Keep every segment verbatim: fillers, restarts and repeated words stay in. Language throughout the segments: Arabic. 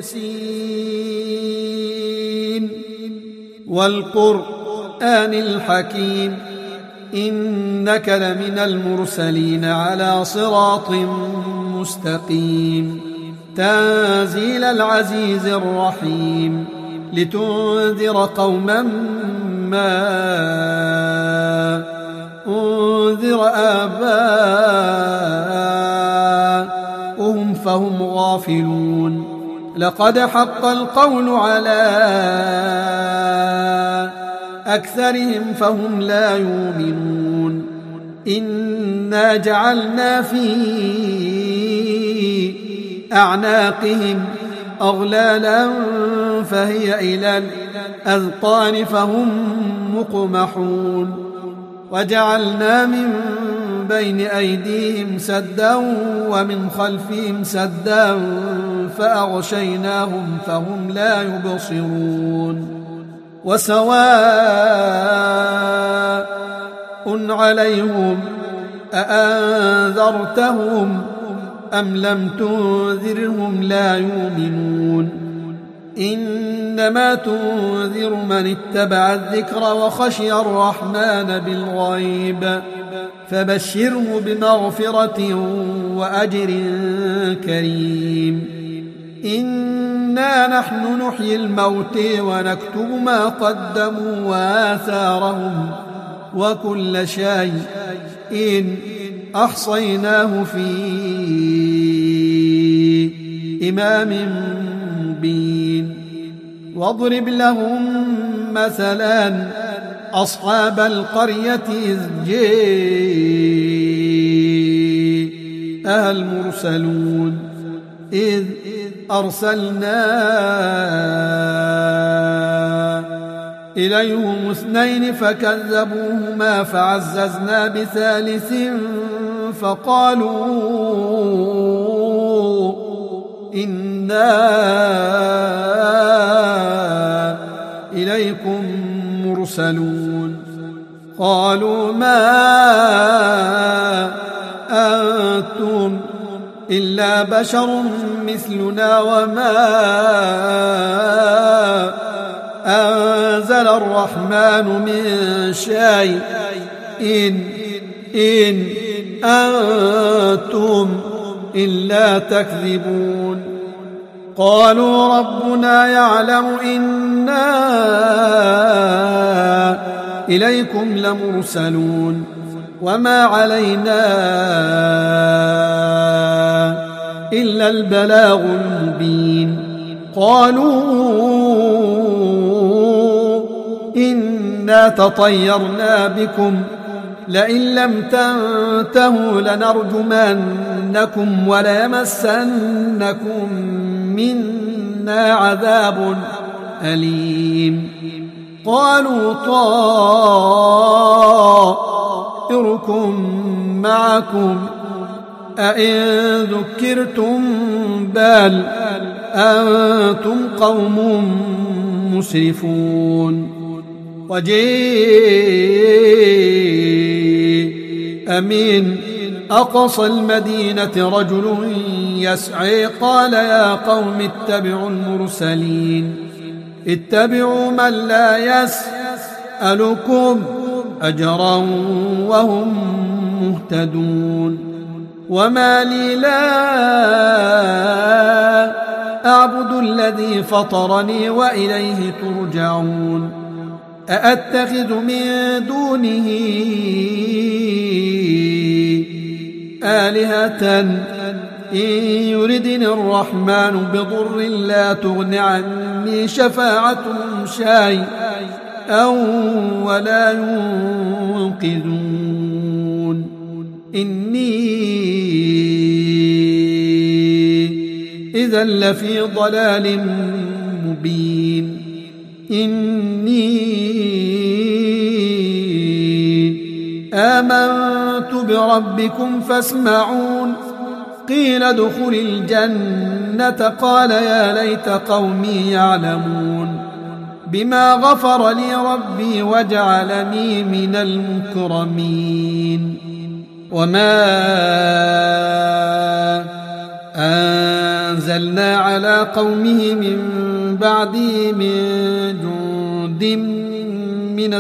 ياسين والقرآن الحكيم إنك لمن المرسلين على صراط مستقيم تنزيل العزيز الرحيم لتنذر قوما ما أنذر آباؤهم فهم غافلون لقد حق القول على أكثرهم فهم لا يؤمنون إنا جعلنا في أعناقهم أغلالا فهي إلى الأذقان فهم مقمحون وجعلنا من بين أيديهم سدا ومن خلفهم سدا فأغشيناهم فهم لا يبصرون وسواء عليهم أأنذرتهم أم لم تنذرهم لا يؤمنون إنما تنذر من اتبع الذكر وخشي الرحمن بالغيب فبشره بمغفرة وأجر كريم إنا نحن نحيي الموت ونكتب ما قدموا وآثارهم وكل شيء إن أحصيناه في إمام مبين واضرب لهم مثلا أصحاب القرية إذ جاءها المرسلون إذ أرسلنا إليهم اثنين فكذبوهما فعززنا بثالث فقالوا إنا إليكم مرسلون قالوا ما أنتم إلا بشر مثلنا وما أنزل الرحمن من شيء إن, إن أنتم إلا تكذبون قالوا ربنا يعلم إنا إليكم لمرسلون وما علينا إلا البلاغ المبين قالوا إنا تطيرنا بكم لئن لم تنتهوا لنرجمنكم وليمسنكم منا عذاب أليم قالوا طائركم معكم أئن ذكرتم بل أنتم قوم مسرفون وجيء من أقصى المدينة رجل يسعي قال يا قوم اتبعوا المرسلين اتبعوا من لا يسألكم أجرا وهم مهتدون وما لي لا أعبد الذي فطرني وإليه ترجعون أأتخذ من دونه آلهة إن يردني الرحمن بضر لا تغن عني شفاعتهم شيئا أو ولا ينقذون إني إذا لفي ضلال مبين إني آمنت بربكم فاسمعون قيل ادخل الجنة قال يا ليت قومي يعلمون بما غفر لي ربي وجعلني من المكرمين وما أنت أنزلنا على قومه من بعده من جند من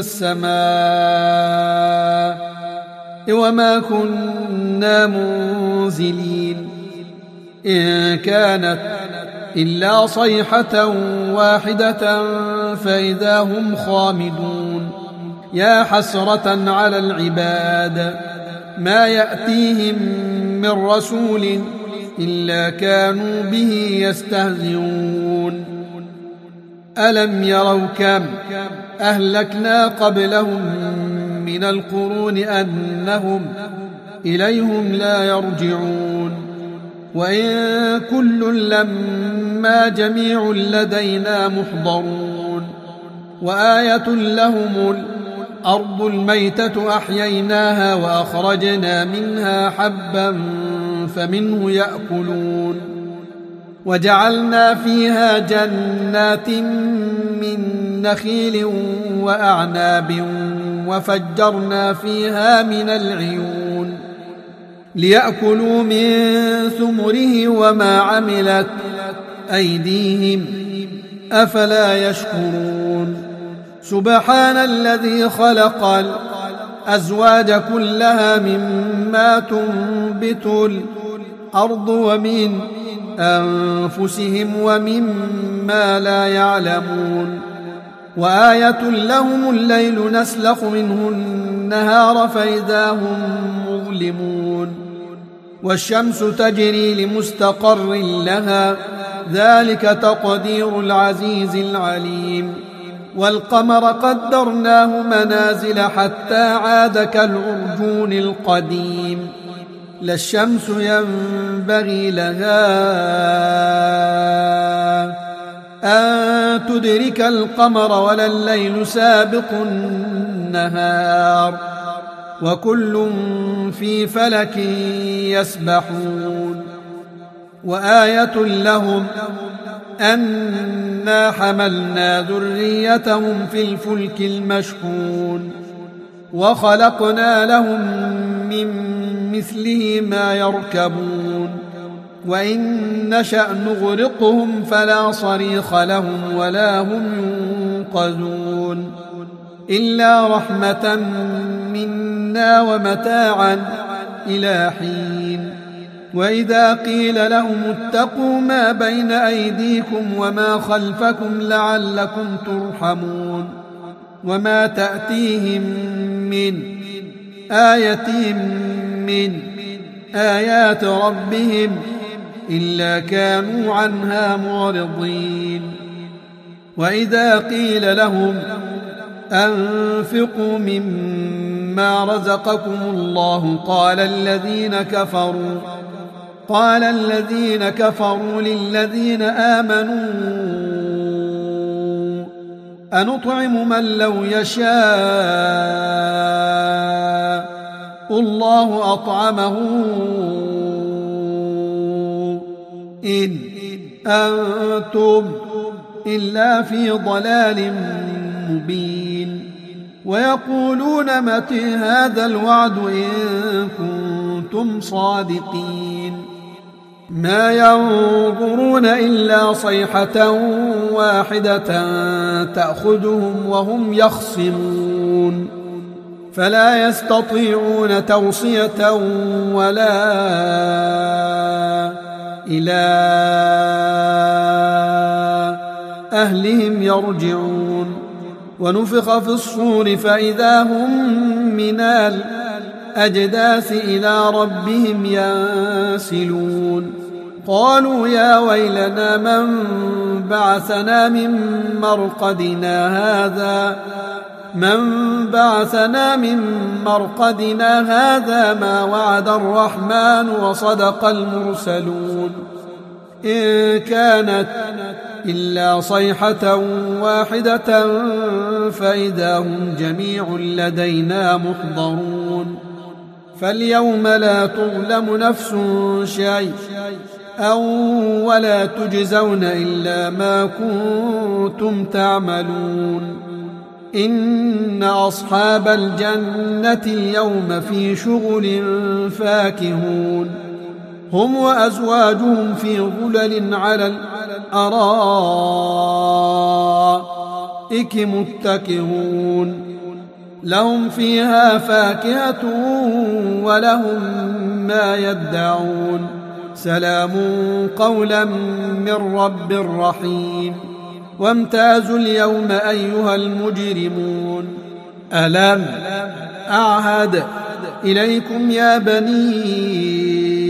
السماء وما كنا منزلين إن كانت إلا صيحة واحدة فإذا هم خامدون يا حسرة على العباد ما يأتيهم من رسول إلا كانوا به يستهزئون ألم يروا كم أهلكنا قبلهم من القرون أنهم إليهم لا يرجعون وإن كل لما جميع لدينا محضرون وآية لهم الأرض الميتة أحييناها وأخرجنا منها حبا فمنه يأكلون وجعلنا فيها جنات من نخيل وأعناب وفجرنا فيها من العيون ليأكلوا من ثمره وما عملت أيديهم أفلا يشكرون سبحان الذي خلق الأزواج كلها مما تنبت الأرض ومن أنفسهم ومما لا يعلمون وآية لهم الليل نسلخ منه النهار فإذا هم مظلمون والشمس تجري لمستقر لها ذلك تقدير العزيز العليم والقمر قدرناه منازل حتى عاد كالعرجون القديم لا الشمس ينبغي لها أن تدرك القمر ولا الليل سابق النهار وكل في فلك يسبحون وآية لهم أنا حملنا ذريتهم في الفلك المشحون وخلقنا لهم من مثله ما يركبون وإن نشأ نغرقهم فلا صريخ لهم ولا هم ينقذون إلا رحمة منا ومتاعا إلى حين وإذا قيل لهم اتقوا ما بين أيديكم وما خلفكم لعلكم ترحمون وما تأتيهم من آية من آيات ربهم إلا كانوا عنها معرضين وإذا قيل لهم أنفقوا مما رزقكم الله قال الذين كفروا قال الذين كفروا للذين آمنوا أنطعم من لو يشاء الله أطعمه إن أنتم إلا في ضلال مبين ويقولون متى هذا الوعد إن كنتم صادقين ما ينظرون إلا صيحة واحدة تأخذهم وهم يخصمون فلا يستطيعون توصية ولا إلى أهلهم يرجعون ونفخ في الصور فإذا هم من الأجداث إلى ربهم ينسلون قالوا يا ويلنا من بعثنا من مرقدنا هذا من بعثنا من مرقدنا هذا ما وعد الرحمن وصدق المرسلون إن كانت إلا صيحة واحدة فإذا هم جميع لدينا محضرون فاليوم لا تظلم نفس شيء أو ولا تجزون إلا ما كنتم تعملون إن أصحاب الجنة اليوم في شغل فاكهون هم وأزواجهم في ظلل على الأرائك متكئون لهم فيها فاكهة ولهم ما يدعون سلام قولا من رب رحيم وامتازوا اليوم أيها المجرمون ألم أعهد إليكم يا بني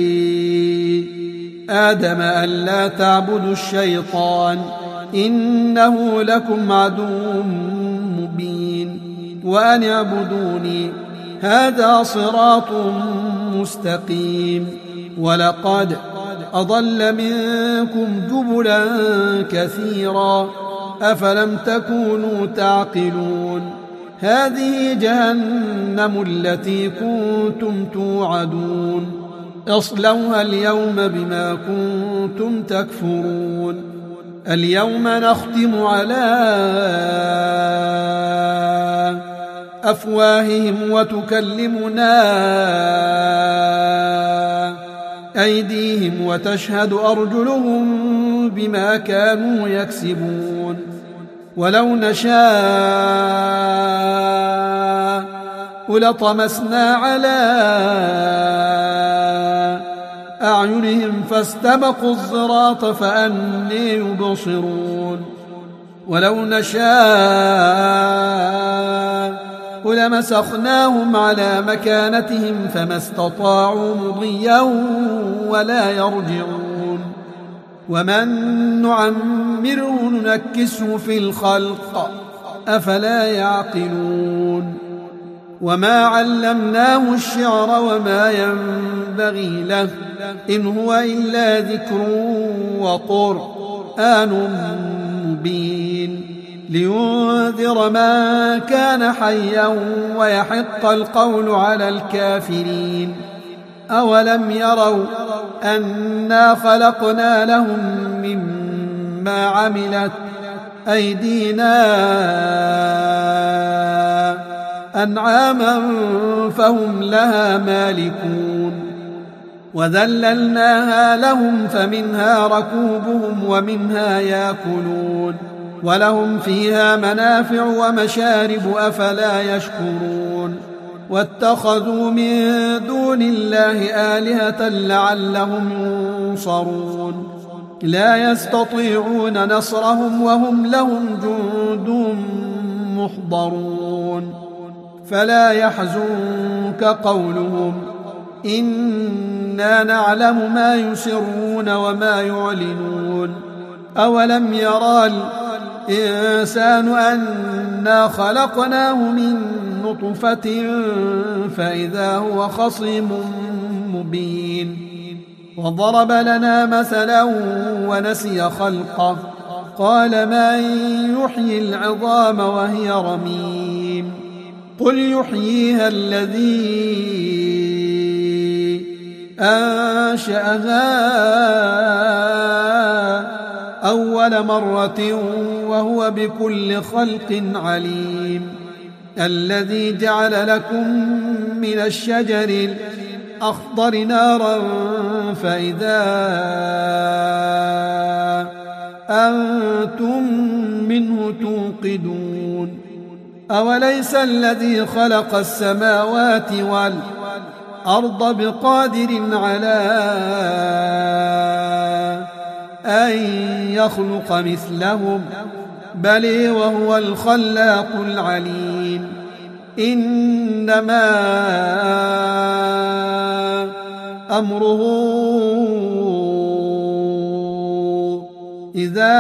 آدم ألا تعبدوا الشيطان إنه لكم عدو مبين وأن اعبدوني هذا صراط مستقيم ولقد أضل منكم جبلا كثيرا أفلم تكونوا تعقلون هذه جهنم التي كنتم توعدون اصلوها اليوم بما كنتم تكفرون اليوم نختم على أفواههم وتكلمنا أيديهم وتشهد أرجلهم بما كانوا يكسبون ولو نشاء لطمسنا على أعينهم فاستبقوا الصراط فأني يبصرون ولو نشاء لمسخناهم على مكانتهم فما استطاعوا مضيا ولا يرجعون ومن نعمره ننكسه في الخلق أفلا يعقلون وما علمناه الشعر وما ينبغي له إن هو إلا ذكر وقرآن مبين لينذر من كان حيا ويحق القول على الكافرين أولم يروا أنا خلقنا لهم مما عملت أيدينا أنعاما فهم لها مالكون وذللناها لهم فمنها ركوبهم ومنها يأكلون ولهم فيها منافع ومشارب أفلا يشكرون واتخذوا من دون الله آلهة لعلهم ينصرون لا يستطيعون نصرهم وهم لهم جند محضرون فلا يحزنك قولهم إنا نعلم ما يسرون وما يعلنون أولم يرى الإنسان أنا خلقناه من نطفة فإذا هو خصيم مبين وضرب لنا مثلا ونسي خلقه قال من يحيي العظام وهي رميم قل يحييها الذي أنشأها أول مرة وهو بكل خلق عليم الذي جعل لكم من الشجر الأخضر نارا فإذا أنتم منه توقدون أوليس الذي خلق السماوات والأرض بقادر على أن يخلق مثلهم بل وهو الخلاق العليم إنما أمره إذا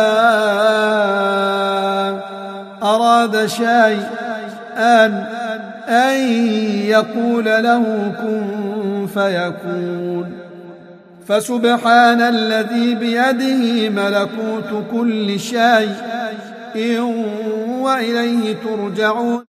أراد شيئا أن يقول له كن فيكون فسبحان الذي بيده ملكوت كل شيء وإليه ترجعون.